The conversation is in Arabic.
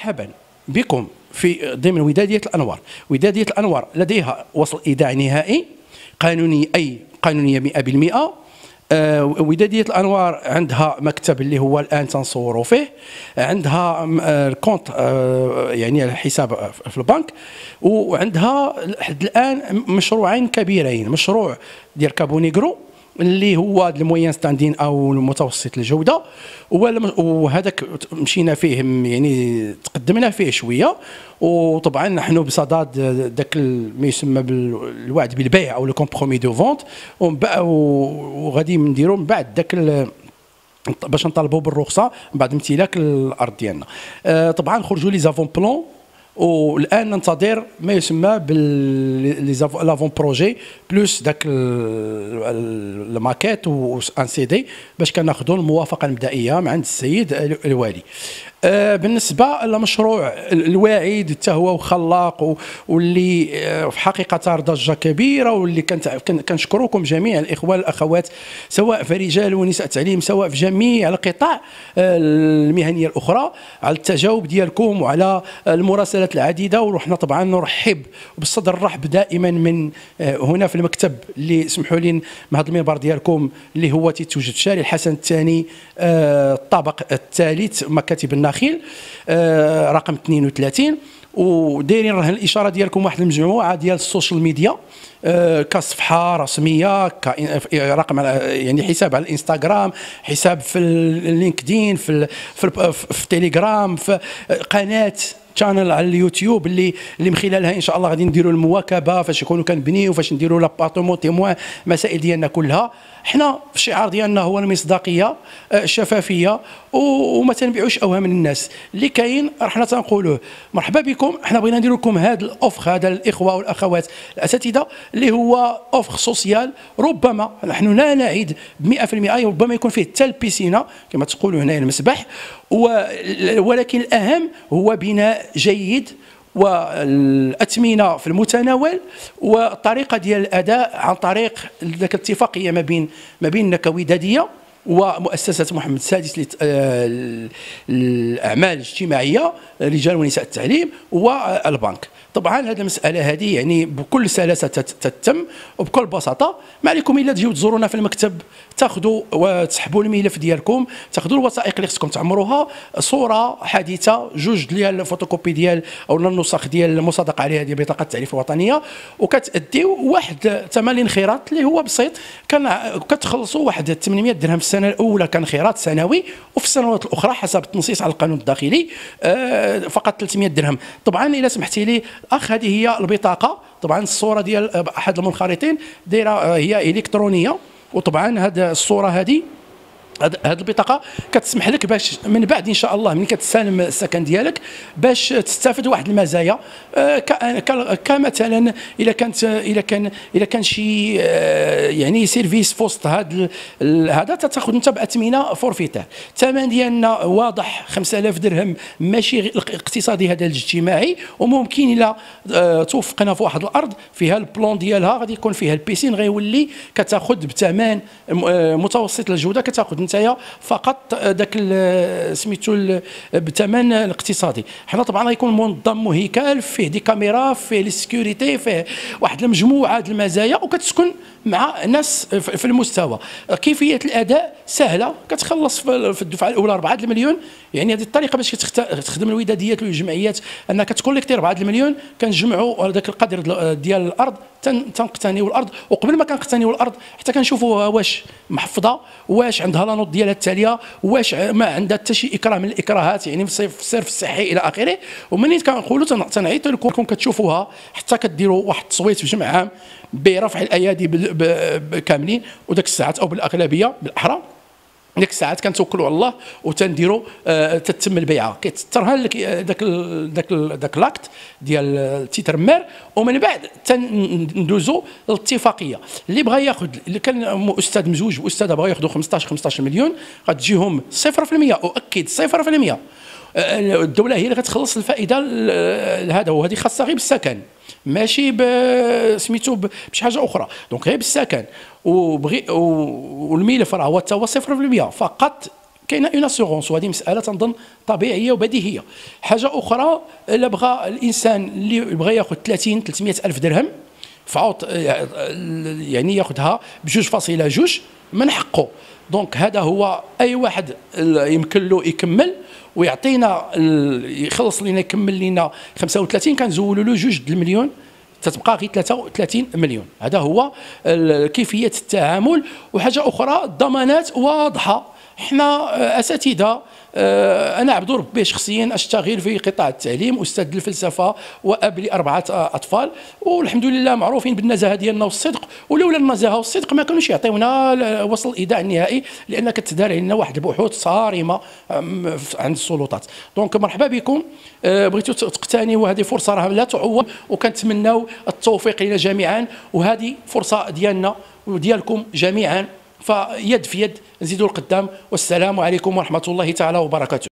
مرحبا بكم في ضمن ودادية الأنوار. ودادية الأنوار لديها وصل إيداع نهائي قانوني، أي قانونية 100%. ودادية الأنوار عندها مكتب اللي هو الآن تنصوروا فيه، عندها الكونت يعني الحساب في البنك، وعندها لحد الآن مشروعين كبيرين، مشروع ديال كابونيغرو اللي هو الموين ستاندين او المتوسط الجوده، وهذاك مشينا فيه يعني تقدمنا فيه شويه. وطبعا نحن بصدد ذاك ما يسمى بالوعد بالبيع او الكومبرومي دو فونت، وغادي نديروا من بعد ذاك باش نطالبوا بالرخصه بعد امتلاك الارض ديالنا. طبعا خرجوا لي زافون بلون، والان ننتظر ما يسمى بال لافون بروجي بلوس داك الماكيت وان سي دي باش كناخذوا الموافقه المبدئيه من عند السيد الوالي. بالنسبه لمشروع الواعد حتى هو خلاق، واللي في حقيقه ضجه كبيره، واللي كنشكركم جميع الاخوه والاخوات سواء في رجال ونساء التعليم، سواء في جميع القطاع المهنيه الاخرى، على التجاوب ديالكم وعلى المراسلات العديده. ونحن طبعا نرحب بالصدر الرحب دائما من هنا في المكتب اللي سمحوا لي من هذا المنبر ديالكم اللي هو تيتوجد في شارع الحسن الثاني الطابق الثالث مكاتب النخيل رقم 32. ودايرين راه الاشاره ديالكم واحد المجموعه ديال السوشيال ميديا كصفحه رسميه، رقم يعني حساب على الانستغرام، حساب في اللينكدين، في تيليجرام، في قناه شانل على اليوتيوب اللي من خلالها ان شاء الله غادي نديروا المواكبه فاش يكونوا كنبنيو، فاش نديروا لابارتمون تيموان، مسائل ديالنا كلها. حنا في الشعار ديالنا هو المصداقيه، الشفافيه، وما تنبيعوش اوهام الناس اللي كاين. حنا تنقولوه مرحبا بكم، حنا بغينا نديروا لكم هذا الاوفر، هذا الاخوه والاخوات الاساتذه اللي هو اوفر سوسيال. ربما نحن لا نعيد ب 100%، ربما يكون فيه حتى البيسينه كما تقولوا هنا المسبح، ولكن الاهم هو بناء جيد والأثمنة في المتناول، والطريقة ديال الأداء عن طريق ذاك الاتفاقية ما بين كودادية ومؤسسة محمد السادس للأعمال الاجتماعية رجال ونساء التعليم والبنك. طبعا هذه المساله هذه يعني بكل سلاسه تتم وبكل بساطه. ما عليكم الا تجيو تزورونا في المكتب، تاخذوا وتسحبوا الملف ديالكم، تاخذوا الوثائق اللي خصكم تعمروها، صوره حديثه، جوج ديال الفوتوكوبي ديال او النسخ ديال المصادق عليها ديال بطاقه التعريف الوطنيه، وكتاديو واحد ثمن الانخراط اللي هو بسيط. كتخلصوا واحد 800 درهم في السنه الاولى كانخراط سنوي، وفي السنوات الاخرى حسب التنصيص على القانون الداخلي فقط 300 درهم. طبعا الا سمحتي لي اخ، هذه هي البطاقه. طبعا الصوره ديال احد المنخرطين دايره هي الكترونيه، وطبعا هذه الصوره هذه البطاقه كتسمح لك باش من بعد ان شاء الله ملي كتسالم السكن ديالك باش تستافد واحد المزايا، كمثلا الا كان شي يعني سيرفيس في وسط هذا تاخذ انت باثمنه فورفيتير. الثمن ديالنا واضح 5000 درهم، ماشي الاقتصادي هذا الاجتماعي. وممكن الا توفقنا في واحد الارض فيها البلون ديالها غادي يكون فيها البيسين، غيولي كتاخذ بثمن متوسط الجوده، كتاخذ نتايا فقط ذاك سميتو بثمن الاقتصادي. حنا طبعا غيكون منظم مهيكل، فيه دي كاميرا، فيه السكيورتي، فيه واحد المجموعه د المزايا، وكتسكن مع ناس في المستوى. كيفيه الاداء سهله، كتخلص في الدفعه الاولى 4 المليون. يعني هذه الطريقه باش تخدم الوداديات والجمعيات، انك تكوليكتي 4 المليون، كنجمعوا ذاك القدر ديال الارض، تنقتنيوا الارض، وقبل ما كنقتنيوا الارض حتى كنشوفوها واش محفظه، واش عندها لا نوت ديالها التاليه، واش ما عندها حتى شي اكراه من الاكراهات يعني في الصرف الصحي الى اخره. ومنين كنقولوا تنعيطوا لكم كتشوفوها، حتى كديروا واحد التصويت في جمع عام برفع الايادي كاملين، وداك الساعات او بالاغلبيه بالاحرى ديك الساعات كنتوكلوا على الله وتنديروا تتم البيعه. كيترهن لك داك لاكت ديال التيتر مير، ومن بعد تندوزوا الاتفاقيه. اللي بغى ياخذ، اللي كان استاذ مزوج واستاذه بغا ياخذوا 15 مليون، غتجيهم 0%، اؤكد 0%. الدوله هي اللي غتخلص الفائده لهذا، وهذه خاصه غير بالسكن، ماشي سميتو بشي حاجه اخرى. دونك غير بالسكن والملف راه هو حتى هو 0% فقط. كاينه اون اسيغونس، وهذه مساله تنظن طبيعيه وبديهيه. حاجه اخرى، الا بغى الانسان اللي بغى ياخذ 300 الف درهم في عوض يعني ياخذها ب2.2 من حقه. دونك هذا هو اي واحد يمكن له يكمل ويعطينا يخلص لنا يكمل لنا 35، كنزولوا له 2 المليون تتبقى غير 33 مليون. هذا هو كيفيه التعامل. وحاجه اخرى، الضمانات واضحه. احنا اساتذه، انا عبد ربي شخصيا اشتغل في قطاع التعليم، استاذ الفلسفه واب ل4 اطفال، والحمد لله معروفين بالنزاهه ديالنا والصدق. ولولا النزاهه والصدق ما كانوش يعطيونا وصل الايداع النهائي، لان كتدار علينا واحد البحوث صارمه عند السلطات. دونك مرحبا بكم، بغيتوا تقتنيوا هذه فرصه راه لا تعوض، وكنتمناو التوفيق لنا جميعا، وهذه فرصه ديالنا وديالكم جميعا، فيد في يد نزيدوا القدام. والسلام عليكم ورحمه الله تعالى وبركاته.